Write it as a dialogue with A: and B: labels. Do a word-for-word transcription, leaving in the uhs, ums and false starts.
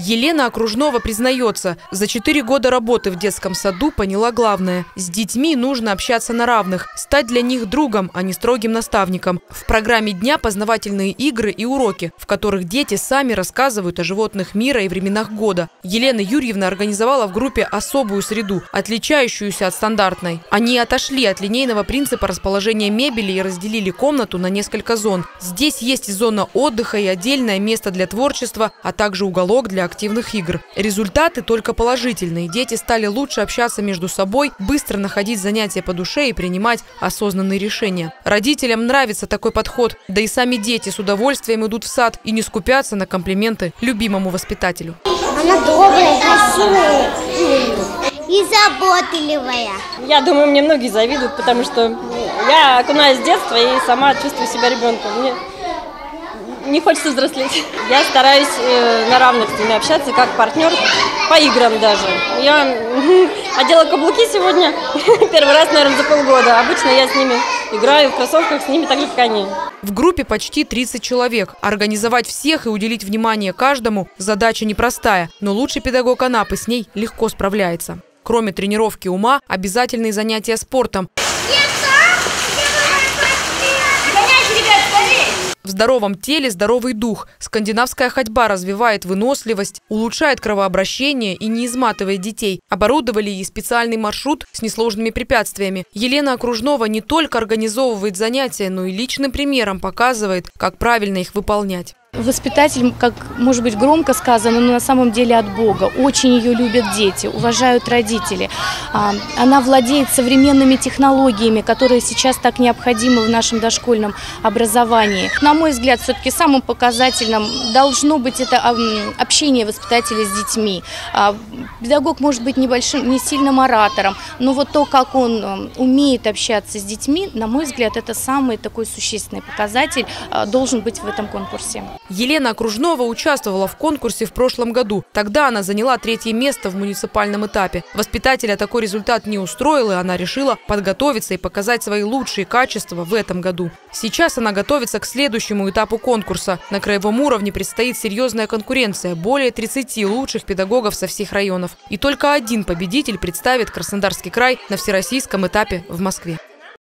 A: Елена Окружнова признается, за четыре года работы в детском саду поняла главное – с детьми нужно общаться на равных, стать для них другом, а не строгим наставником. В программе дня познавательные игры и уроки, в которых дети сами рассказывают о животных мира и временах года. Елена Юрьевна организовала в группе особую среду, отличающуюся от стандартной. Они отошли от линейного принципа расположения мебели и разделили комнату на несколько зон. Здесь есть и зона отдыха, и отдельное место для творчества, а также уголок для активных игр. Результаты только положительные. Дети стали лучше общаться между собой, быстро находить занятия по душе и принимать осознанные решения. Родителям нравится такой подход, да и сами дети с удовольствием идут в сад и не скупятся на комплименты любимому воспитателю.
B: Она добрая, красивая и заботливая.
C: Я думаю, мне многие завидуют, потому что я окунаюсь с детства и сама чувствую себя ребенком. Мне не хочется взрослеть. Я стараюсь э, на равных с ними общаться, как партнер, по играм даже. Я одела каблуки сегодня, первый раз, наверное, за полгода. Обычно я с ними играю в кроссовках, с ними так же, как они.
A: В группе почти тридцать человек. Организовать всех и уделить внимание каждому – задача непростая, но лучший педагог Анапы с ней легко справляется. Кроме тренировки ума, обязательные занятия спортом. В здоровом теле здоровый дух. Скандинавская ходьба развивает выносливость, улучшает кровообращение и не изматывает детей. Оборудовали и специальный маршрут с несложными препятствиями. Елена Окружнова не только организовывает занятия, но и личным примером показывает, как правильно их выполнять.
D: Воспитатель, как может быть громко сказано, но на самом деле от Бога. Очень ее любят дети, уважают родители. Она владеет современными технологиями, которые сейчас так необходимы в нашем дошкольном образовании. На мой взгляд, все-таки самым показательным должно быть это общение воспитателя с детьми. Педагог может быть небольшим, не сильным оратором, но вот то, как он умеет общаться с детьми, на мой взгляд, это самый такой существенный показатель должен быть в этом конкурсе.
A: Елена Окружнова участвовала в конкурсе в прошлом году. Тогда она заняла третье место в муниципальном этапе. Воспитателя такой результат не устроил, и она решила подготовиться и показать свои лучшие качества в этом году. Сейчас она готовится к следующему этапу конкурса. На краевом уровне предстоит серьезная конкуренция – более тридцати лучших педагогов со всех районов. И только один победитель представит Краснодарский край на всероссийском этапе в Москве.